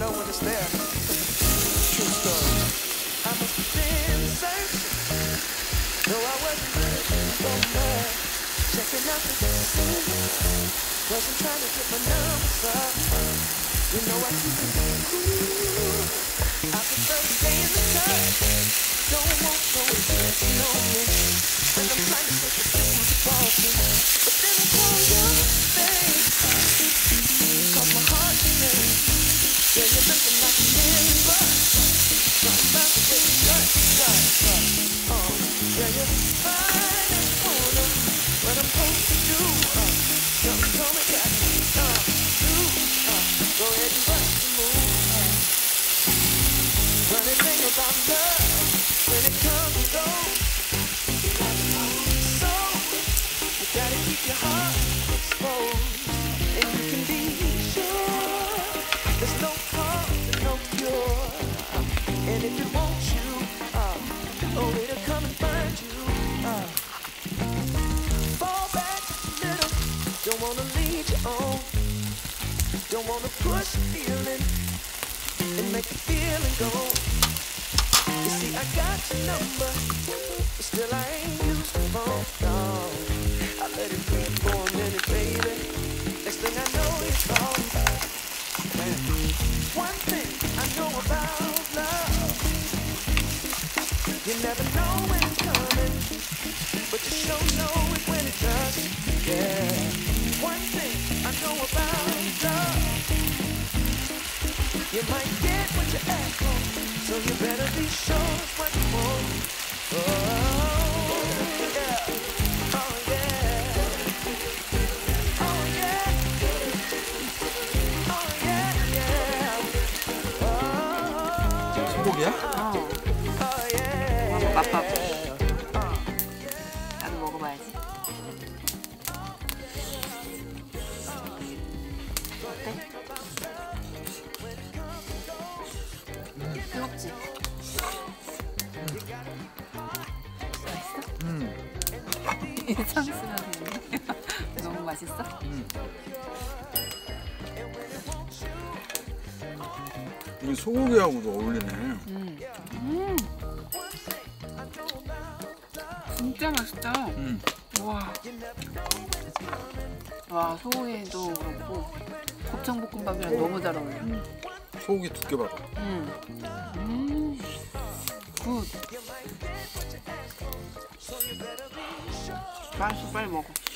know when it's there. True story. I must have been searching, though I wasn't looking for much. Checking out the scene, wasn't trying to get my numbers up. You know I keep it cool. I prefer to stay in the touch. Don't want no attention on me, and I'm trying to take the things to Boston. But then I call your name, cause my heart is racing. Yeah, you're looking like a million bucks. Something about the way you touch. Yeah, you're fine as a corner. What I'm supposed to do, something told me that go ahead and bust the move. Funny thing about love, when it comes and goes, so you gotta keep your heart exposed, and you can be sure there's no harm and no cure. And if it wants you, oh, it'll come and find you. Fall back a little, don't wanna lead you on, don't wanna push the feeling and make the feeling go. You see, I got your number, but still I ain't used the phone, no. I let it breathe for a minute, baby. Next thing I know, it's gone. One thing I know about love, you never know when it's coming, but you sure know it when it does. Yeah. One thing I know about love, you might get what you ask for, so you better be sure it's what you want. Oh, yeah. Oh, yeah. Oh, yeah. Oh, yeah, yeah. Oh, 소고기야? oh, yeah. 맛봐. 나도 먹어봐야지. 어때? 뜨겁지? 맛있어? 일상스러운데? 너무 맛있어? 이 소고기하고도 어울리네. 진짜 맛있다. 와. 와, 소고기도 그렇고 곱창볶음밥이랑 너무 잘 어울려. 소고기 두께 봐봐. 굿. 맛있어, 빨리 먹어.